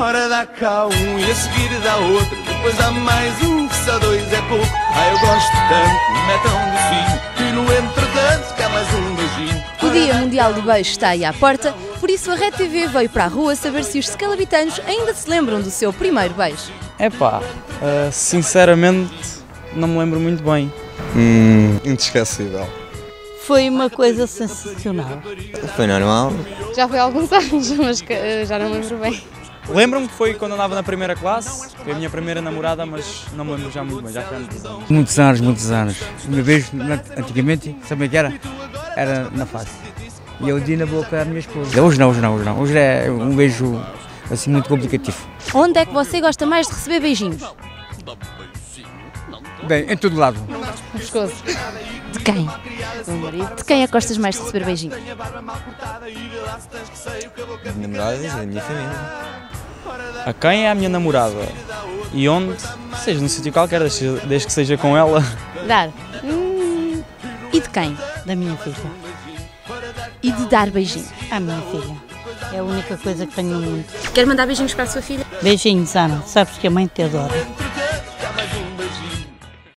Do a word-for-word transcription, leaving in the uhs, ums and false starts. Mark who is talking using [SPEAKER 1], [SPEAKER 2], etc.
[SPEAKER 1] Ora dá cá um e a seguir dá outro, depois há mais um que só dois é pouco. Ah, eu gosto tanto, metam um docinho, e no entretanto que há mais um beijinho.
[SPEAKER 2] O Dia Mundial do Beijo está aí à porta, por isso a Red T V veio para a rua saber se os scalabitanos ainda se lembram do seu primeiro beijo.
[SPEAKER 3] Epá, uh, sinceramente não me lembro muito bem.
[SPEAKER 4] Hum, inesquecível.
[SPEAKER 5] Foi uma coisa sensacional.
[SPEAKER 4] Foi normal.
[SPEAKER 6] Já foi há alguns anos, mas que, uh, já não me lembro bem.
[SPEAKER 3] Lembro-me que foi quando andava na primeira classe, foi a minha primeira namorada, mas não me lembro já muito bem, já foi há muitos anos.
[SPEAKER 7] Muitos anos, muitos anos. Uma vez, antigamente, sabe o que era? Era na face. E eu dei na boca à minha esposa. Hoje não, hoje não, hoje não. Hoje é um beijo assim muito complicativo.
[SPEAKER 2] Onde é que você gosta mais de receber beijinhos?
[SPEAKER 7] Bem, em todo lado.
[SPEAKER 6] No pescoço.
[SPEAKER 2] De quem?
[SPEAKER 6] Do meu marido.
[SPEAKER 2] De quem é que gostas mais de receber beijinhos?
[SPEAKER 4] De namoradas, da minha família.
[SPEAKER 3] A quem é a minha namorada? E onde? Seja num sítio qualquer, desde, desde que seja com ela.
[SPEAKER 6] Dar.
[SPEAKER 2] Hum, e de quem?
[SPEAKER 5] Da minha filha.
[SPEAKER 2] E de dar beijinhos?
[SPEAKER 5] À minha filha. É a única coisa que tenho no mundo.
[SPEAKER 2] Quer mandar beijinhos para a sua filha?
[SPEAKER 5] Beijinhos, Ana. Sabes que a mãe te adora.